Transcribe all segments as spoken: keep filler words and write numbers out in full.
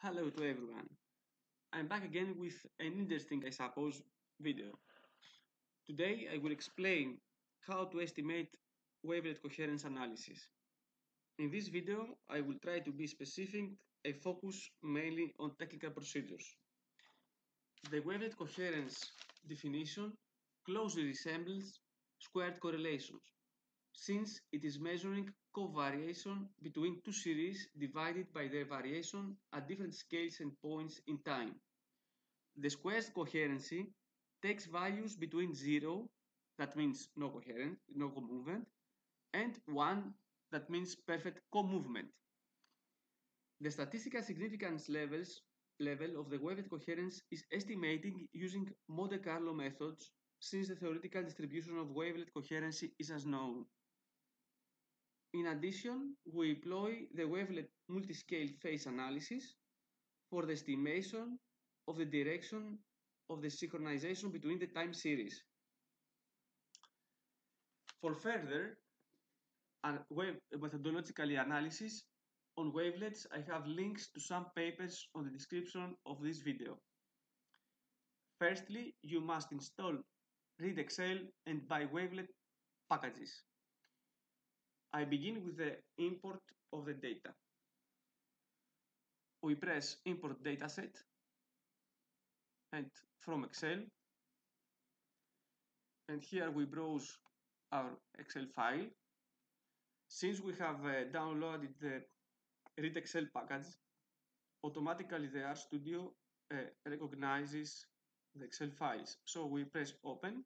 Hello to everyone. I'm back again with an interesting, I suppose, video. Today I will explain how to estimate wavelet coherence analysis. In this video I will try to be specific and focus mainly on technical procedures. The wavelet coherence definition closely resembles squared correlations, since it is measuring covariation between two series divided by their variation at different scales and points in time. The squared coherency takes values between zero, that means no coherent, no co-movement, and one, that means perfect co-movement. The statistical significance levels level of the wavelet coherence is estimated using Monte Carlo methods, since the theoretical distribution of wavelet coherency is unknown. In addition, we employ the wavelet multiscale phase analysis for the estimation of the direction of the synchronization between the time series. For further wave methodological analysis on wavelets, I have links to some papers on the description of this video. Firstly, you must install readxl and biwavelet packages. I begin with the import of the data. We press import dataset, and from Excel, and here we browse our Excel file. Since we have uh, downloaded the readxl package, automatically the Rstudio uh, recognizes the Excel files. So we press open,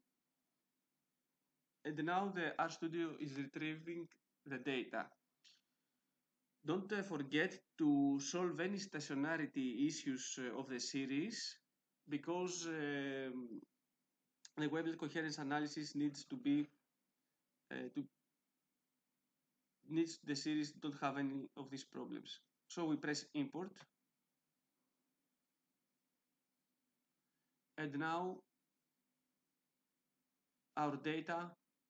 and now the Rstudio is retrieving the data. Don't uh, forget to solve any stationarity issues uh, of the series, because um, the wavelet coherence analysis needs to be uh, to needs the series don't have any of these problems. So we press import, and now our data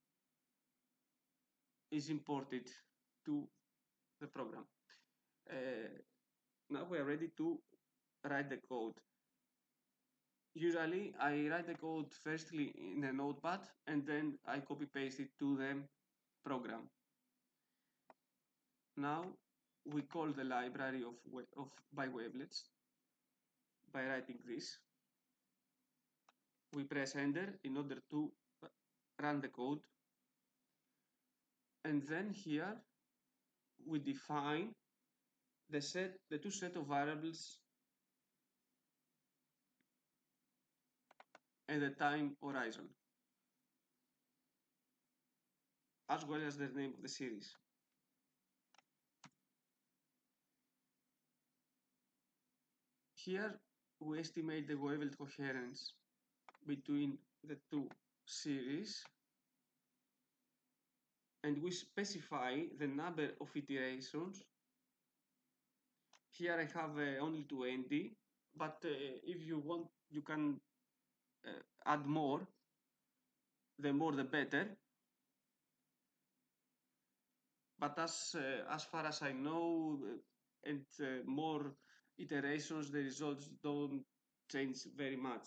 is imported to the program. Uh, now we are ready to write the code. Usually I write the code firstly in a notepad, and then I copy paste it to the program. Now we call the library of, of biwavelets by writing this. We press enter in order to run the code, and then here we define the set the two set of variables and the time horizon, as well as the name of the series. Here we estimate the wavelet coherence between the two series, and we specify the number of iterations. Here I have uh, only twenty, but uh, if you want, you can uh, add more. The more the better. But as uh, as far as I know, uh, and uh, more iterations, the results don't change very much.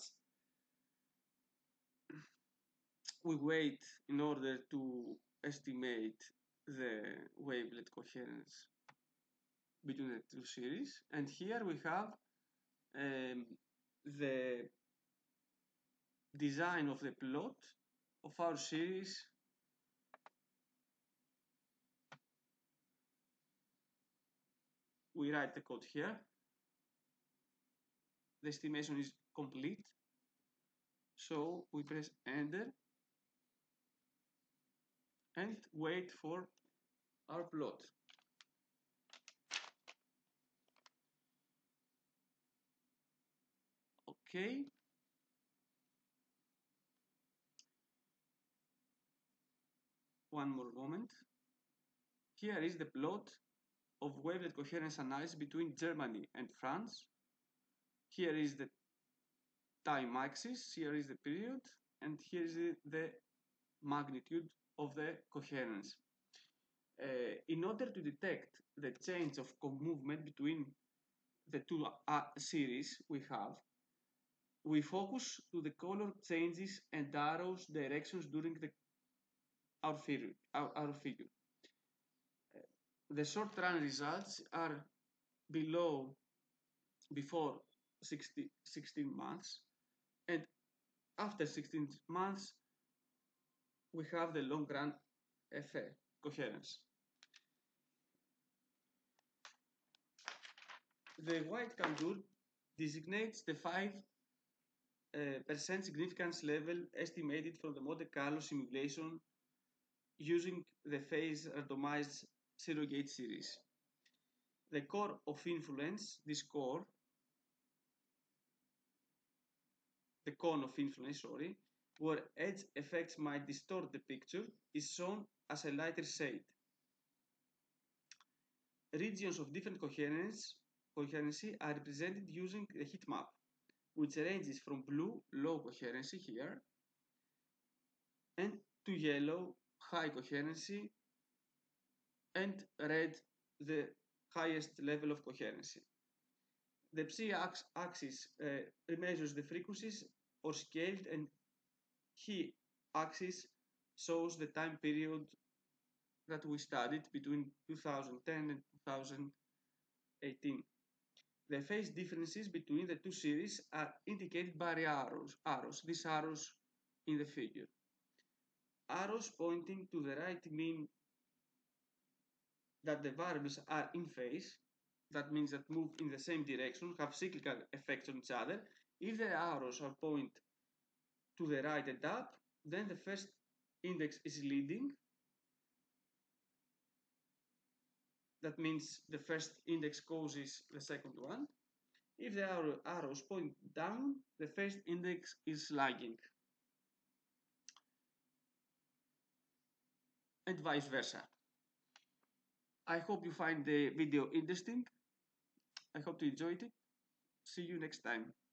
We wait in order to estimate the wavelet coherence between the two series, and here we have um, the design of the plot of our series. We write the code here. The estimation is complete, so we press enter and wait for our plot. Okay. One more moment. Here is the plot of wavelet coherence analysis between Germany and France. Here is the time axis, here is the period, and here is the magnitude of the coherence. Uh, in order to detect the change of co-movement between the two uh, series we have, we focus to the color changes and arrows directions during the our figure. Our, our figure. The short run results are below before sixty, sixteen months, and after sixteen months we have the long run effect coherence. The white contour designates the five uh, percent significance level estimated from the Monte Carlo simulation using the phase randomized zero gate series. The core of influence, this core, the cone of influence, sorry, where edge effects might distort the picture, is shown as a lighter shade. Regions of different coherence, coherency are represented using the heat map, which ranges from blue, low coherency here, and to yellow, high coherency, and red, the highest level of coherency. The x-axis uh, measures the frequencies or scaled, and y-axis shows the time period that we studied between two thousand ten and two thousand eighteen. The phase differences between the two series are indicated by arrows, arrows, these arrows in the figure. Arrows pointing to the right mean that the variables are in phase, that means that move in the same direction, have cyclical effects on each other. If the arrows are point to the right and up, then the first index is leading. That means the first index causes the second one. If the arrow, arrows point down, the first index is lagging. And vice versa. I hope you find the video interesting. I hope you enjoyed it. See you next time.